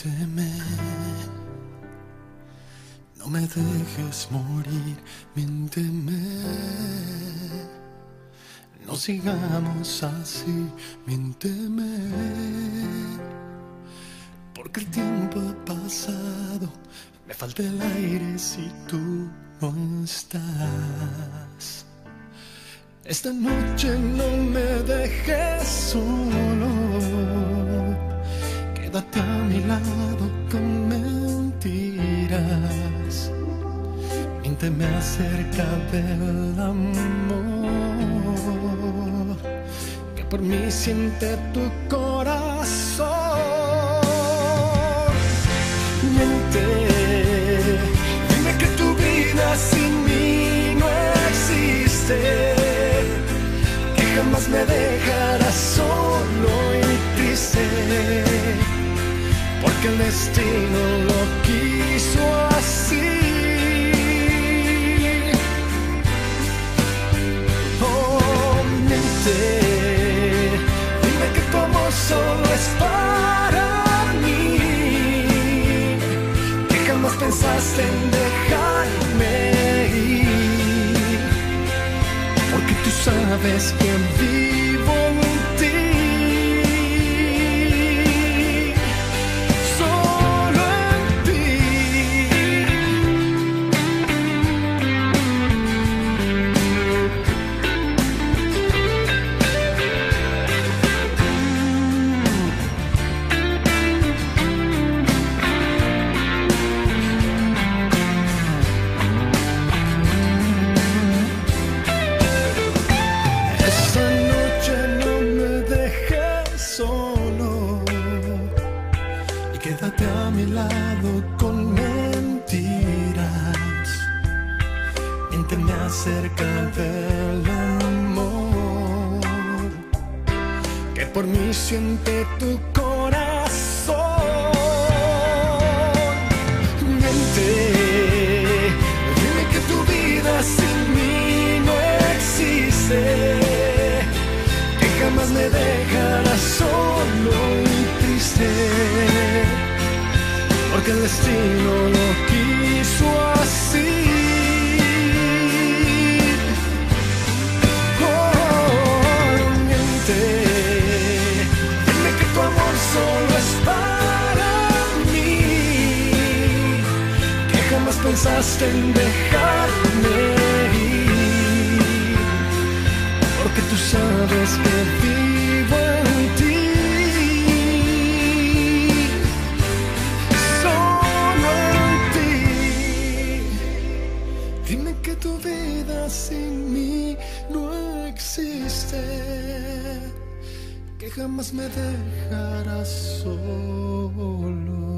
Miénteme, no me dejes morir, miénteme. No sigamos así, miénteme. Porque el tiempo ha pasado, me falta el aire si tú no estás. Esta noche no me dejes solo, quédate a mi lado con mentiras. Miénteme acerca del amor que por mí siente tu corazón. Miente, dime que tu vida sin mí no existe, que jamás me dejarás solo y triste, porque el destino lo quiso así. Oh, miente, dime que tu amor solo es para mí, que jamás pensaste en dejarme ir, porque tú sabes que vivo en ti. Quédate a mi lado con mentiras. Miénteme acerca del amor que por mí siente tu corazón. Miente, dime que tu vida sin mí no existe, que jamás me dejarás solo y triste, porque el destino lo quiso así. Oh, miente, dime que tu amor solo es para mí, que jamás pensaste en dejarme ir, porque tú sabes que vivo en ti. Dime que tu vida sin mí no existe, que jamás me dejarás solo.